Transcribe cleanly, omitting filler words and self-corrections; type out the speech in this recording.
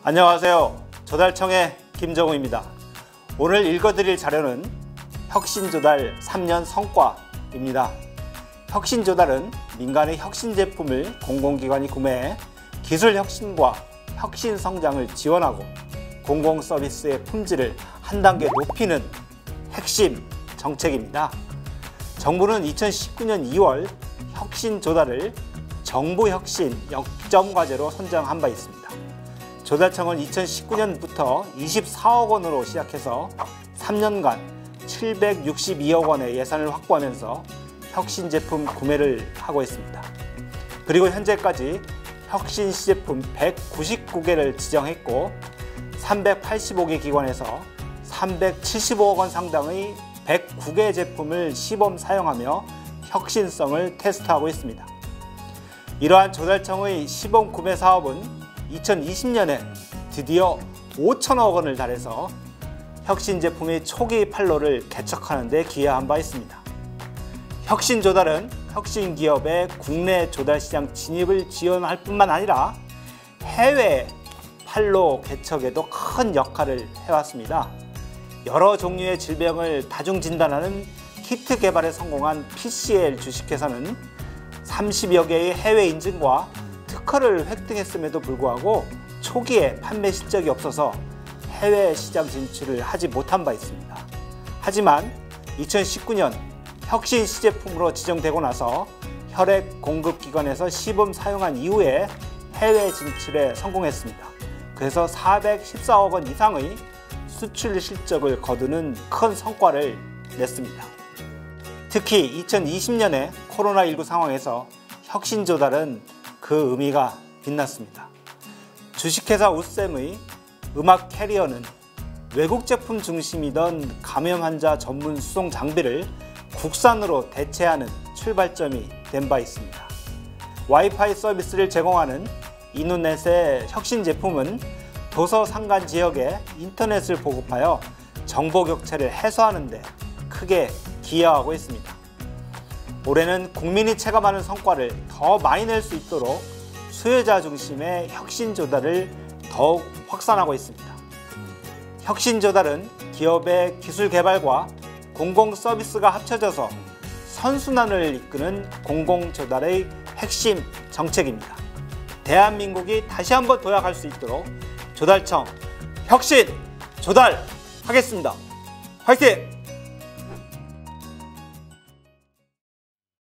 안녕하세요. 조달청의 김정우입니다. 오늘 읽어드릴 자료는 혁신조달 3년 성과입니다. 혁신조달은 민간의 혁신 제품을 공공기관이 구매해 기술 혁신과 혁신 성장을 지원하고 공공서비스의 품질을 한 단계 높이는 핵심 정책입니다. 정부는 2019년 2월 혁신조달을 정부혁신 역점과제로 선정한 바 있습니다. 조달청은 2019년부터 24억 원으로 시작해서 3년간 762억 원의 예산을 확보하면서 혁신 제품 구매를 하고 있습니다. 그리고 현재까지 혁신 시제품 199개를 지정했고 385개 기관에서 375억 원 상당의 109개 제품을 시범 사용하며 혁신성을 테스트하고 있습니다. 이러한 조달청의 시범 구매 사업은 2020년에 드디어 5천억 원을 달해서 혁신 제품의 초기 판로를 개척하는 데 기여한 바 있습니다. 혁신 조달은 혁신 기업의 국내 조달 시장 진입을 지원할 뿐만 아니라 해외 판로 개척에도 큰 역할을 해왔습니다. 여러 종류의 질병을 다중 진단하는 키트 개발에 성공한 PCL 주식회사는 30여 개의 해외 인증과 특허를 획득했음에도 불구하고 초기에 판매 실적이 없어서 해외 시장 진출을 하지 못한 바 있습니다. 하지만 2019년 혁신 시제품으로 지정되고 나서 혈액 공급기관에서 시범 사용한 이후에 해외 진출에 성공했습니다. 그래서 414억 원 이상의 수출 실적을 거두는 큰 성과를 냈습니다. 특히 2020년에 코로나19 상황에서 혁신 조달은 그 의미가 빛났습니다. 주식회사 웃쌤의 음악 캐리어는 외국 제품 중심이던 감염 환자 전문 수송 장비를 국산으로 대체하는 출발점이 된 바 있습니다. 와이파이 서비스를 제공하는 이누넷의 혁신 제품은 도서 상간 지역에 인터넷을 보급하여 정보 격차를 해소하는 데 크게 기여하고 있습니다. 올해는 국민이 체감하는 성과를 더 많이 낼 수 있도록 수요자 중심의 혁신 조달을 더욱 확산하고 있습니다. 혁신 조달은 기업의 기술 개발과 공공 서비스가 합쳐져서 선순환을 이끄는 공공 조달의 핵심 정책입니다. 대한민국이 다시 한번 도약할 수 있도록 조달청 혁신 조달하겠습니다. 화이팅!